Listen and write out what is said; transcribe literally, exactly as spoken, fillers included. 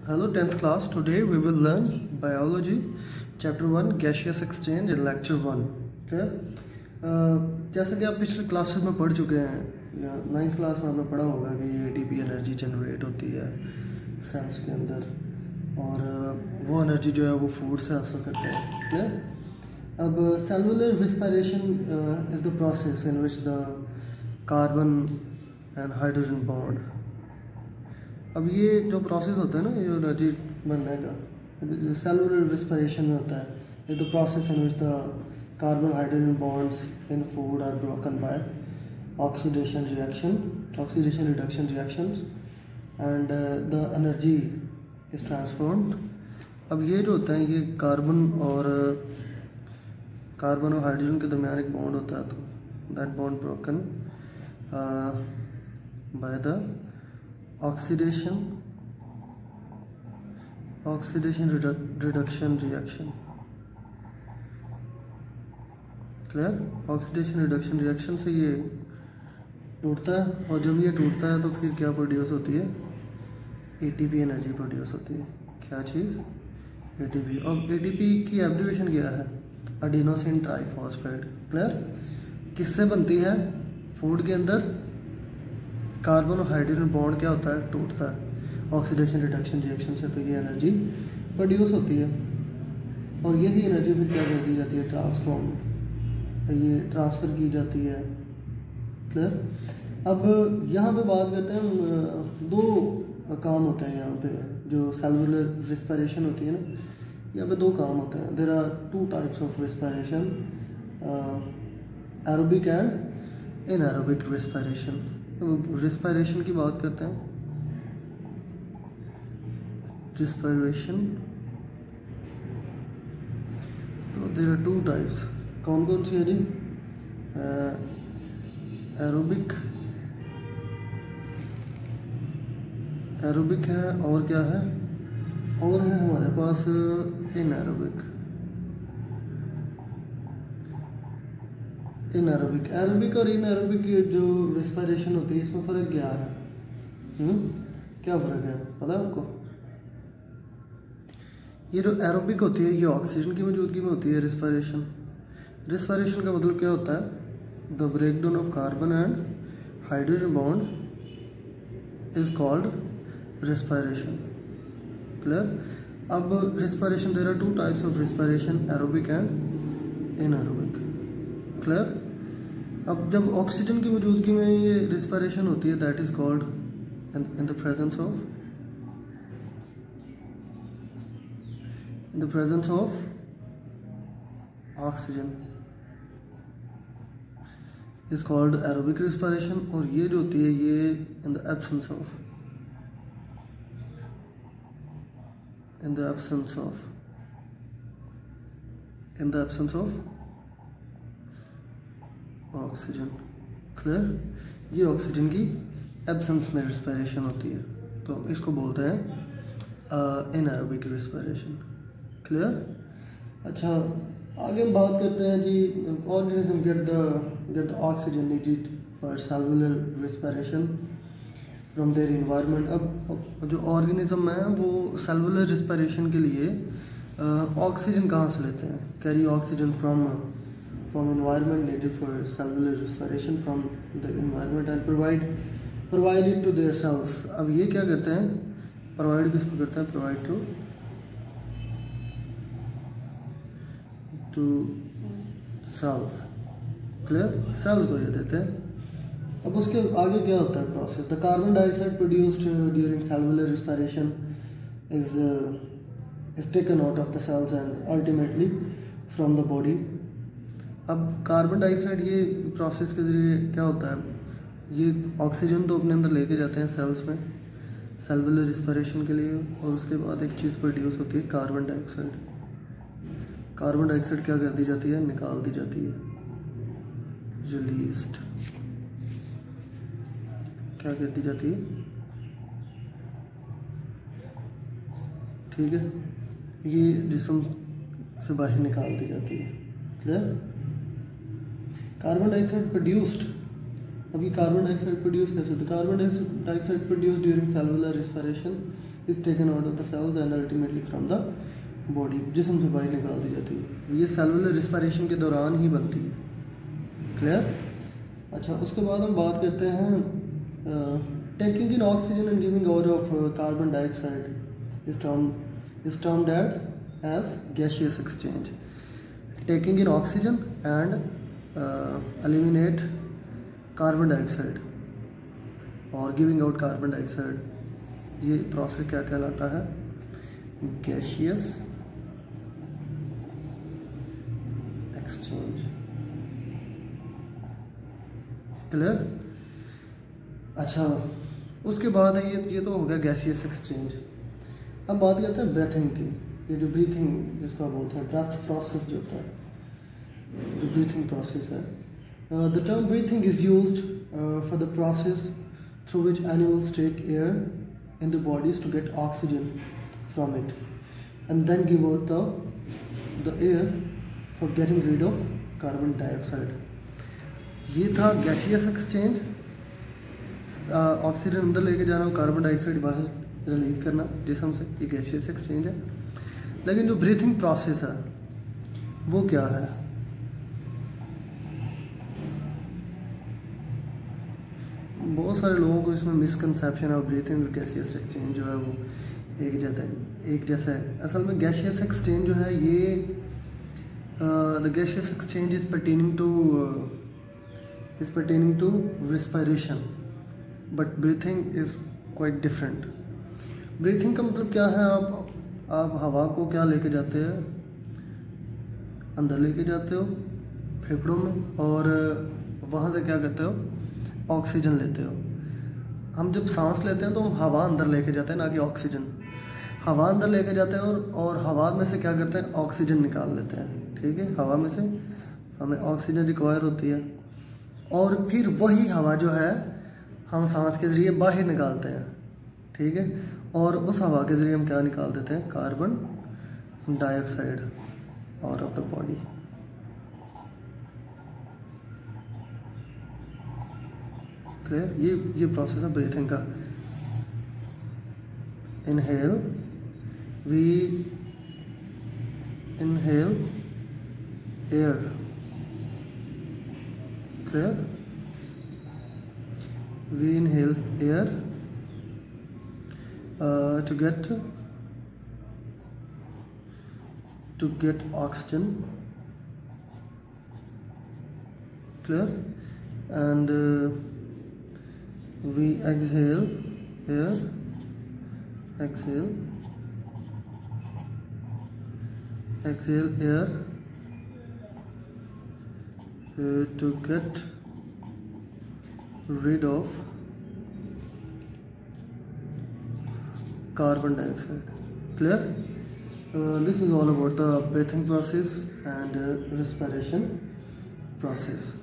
Hello tenth class. Today we will learn biology chapter one gaseous exchange in lecture one. Okay? uh, जैसा कि आप पिछले classes में पढ़ चुके हैं, नाइन्थ क्लास में आपने पढ़ा होगा कि ये एटीपी एनर्जी जनरेट होती है सेल्स के अंदर और वो एनर्जी जो है वो फूड से हासिल करते हैं. क्लियर? अब cellular respiration is the process in which the carbon and hydrogen bond. अब ये जो प्रोसेस होता है ना, ये एनर्जी बनने का सेलुलर रिस्पिरेशन में होता है. ये the process in which the carbon hydrogen bonds in food are broken by oxidation reaction oxidation reduction reactions and the energy is transformed. अब ये जो होता है, ये कार्बन और कार्बन और हाइड्रोजन के दरमियान एक बॉन्ड होता है, तो that bond broken by the oxidation oxidation redu reduction reaction. Clear? Oxidation reduction reaction से ये टूटता है और जब ये टूटता है तो फिर क्या प्रोड्यूस होती है? एटीपी एनर्जी प्रोड्यूस होती है. क्या चीज़? एटीपी. अब एटीपी की एब्रिविएशन क्या है? Adenosine triphosphate. क्लियर? किससे बनती है? फूड के अंदर कार्बन और हाइड्रोजन बॉन्ड क्या होता है? टूटता है ऑक्सीडेशन रिडक्शन रिएक्शन से, तो ये एनर्जी प्रोड्यूस होती है और यही एनर्जी फिर क्या कर दी जाती है? ट्रांसफॉर्म, ये ट्रांसफ़र की जाती है. क्लियर? अब यहाँ पे बात करते हैं, दो काम होते हैं यहाँ पे. जो सेलुलर रिस्पिरेशन होती है ना, यहाँ पे दो काम होते हैं. There are two types of respiration, aerobic and anaerobic respiration. Respiration की बात करते हैं. रिस्पिरेशन, तो देयर आर टू टाइप्स. कौन कौन सी है जी? एरोबिक एरोबिक है और क्या है? और है हमारे पास इनएरोबिक. इनएरोबिक एरोबिक और इनएरोबिक जो रिस्पिरेशन होती है, इसमें फ़र्क क्या है? हुँ? क्या फ़र्क है पता है आपको? ये जो एरोबिक होती है, ये ऑक्सीजन की मौजूदगी में होती है रिस्पिरेशन. रिस्पिरेशन का मतलब क्या होता है? The breakdown of carbon and hydrogen bond is called respiration. Clear? अब respiration, there are two types of respiration, aerobic and anaerobic. Clear? अब जब ऑक्सीजन की मौजूदगी में ये रिस्पिरेशन होती है, that is called in the presence of in the presence of oxygen is called aerobic respiration. और ये जो होती है, ये in the absence of in the absence of in the absence of oxygen. Clear? ये oxygen की absence में respiration होती है, तो इसको बोलते हैं इनएरोबिक रिस्पिरेशन. क्लियर? अच्छा, आगे हम बात करते हैं जी, organism get the get the oxygen needed for cellular respiration from their environment. अब जो ऑर्गेनिज्म है वो सेलुलर रिस्पिरेशन के लिए ऑक्सीजन कहाँ से लेते हैं? Carry oxygen from from environment needed for cellular respiration from the environment and provide provide it to their cells. अब ये क्या करते हैं? प्रोवाइड किसको करते हैं? Provide to to cells. Clear? Cells को ये देते हैं. अब उसके आगे क्या होता है process? The carbon dioxide produced during cellular respiration is is taken out of the cells and ultimately from the body. अब कार्बन डाइऑक्साइड ये प्रोसेस के ज़रिए क्या होता है? ये ऑक्सीजन तो अपने अंदर लेके जाते हैं सेल्स में सेलुलर रिस्पिरेशन के लिए, और उसके बाद एक चीज़ प्रोड्यूस होती है, कार्बन डाइऑक्साइड. कार्बन डाइऑक्साइड क्या कर दी जाती है? निकाल दी जाती है, रिलीज्ड. क्या कर दी जाती है? ठीक है, ये जिस्म से बाहर निकाल दी जाती है. क्लियर? Carbon dioxide produced. अभी कार्बन डाइऑक्साइड प्रोड्यूस कैसे होता है? Carbon dioxide produce during cellular respiration is taken out of the cells and ultimately from the body, जिस्म से बाहर निकाल दी जाती है। ये सेलुलर रिस्पायरेशन के दौरान ही बनती है। क्लियर? अच्छा, उसके बाद हम बात करते हैं taking in oxygen and giving out of carbon dioxide is termed is termed as gaseous exchange. Taking in oxygen and eliminate carbon dioxide और गिविंग आउट कार्बन डाइऑक्साइड, ये प्रोसेस क्या कहलाता है? Gaseous exchange. क्लियर? अच्छा, उसके बाद है ये ये तो हो गया गैसियस एक्सचेंज। अब बात करते हैं ब्रीथिंग की। ये जो ब्रीथिंग जिसको बोलते हैं, ब्रेथ प्रोसेस जो होता है, जो ब्रीथिंग प्रोसेस है, the term breathing is used for the process through which animals take air in the bodies to get oxygen from it and then give out the the air for getting rid of carbon dioxide. ये था gaseous exchange, oxygen अंदर लेके जाना और carbon dioxide बाहर release करना जिस्म से, ये गैसियस एक्सचेंज है। लेकिन जो ब्रीथिंग प्रोसेस है वो क्या है? बहुत सारे लोगों को इसमें मिसकंसेप्शन है, ब्रीथिंग और गैसियस एक्सचेंज जो है वो एक जैसा एक जैसा है। असल में गैसियस एक्सचेंज जो है ये the gaseous exchange is pertaining to is pertaining to respiration, but breathing is quite different. Breathing का मतलब क्या है? आप आप हवा को क्या लेके जाते हैं? अंदर लेके जाते हो फेफड़ों में, और वहाँ से क्या करते हो? ऑक्सीजन लेते हो। हम जब सांस लेते हैं तो हम हवा अंदर लेके जाते हैं, ना कि ऑक्सीजन। हवा अंदर लेके जाते हैं और और हवा में से क्या करते हैं? ऑक्सीजन निकाल लेते हैं। ठीक है, हवा में से हमें ऑक्सीजन रिक्वायर होती है और फिर वही हवा जो है हम सांस के ज़रिए बाहर निकालते हैं। ठीक है, और उस हवा के ज़रिए हम क्या निकाल देते हैं? Carbon dioxide out of the body. Clear? ये ये प्रोसेस है ब्रीथिंग का। Inhale, we inhale air. Clear? We inhale air to get to get oxygen. Clear? And we exhale air, exhale, exhale air uh, to get rid of carbon dioxide. Clear? Uh, this is all about the breathing process and uh, respiration process.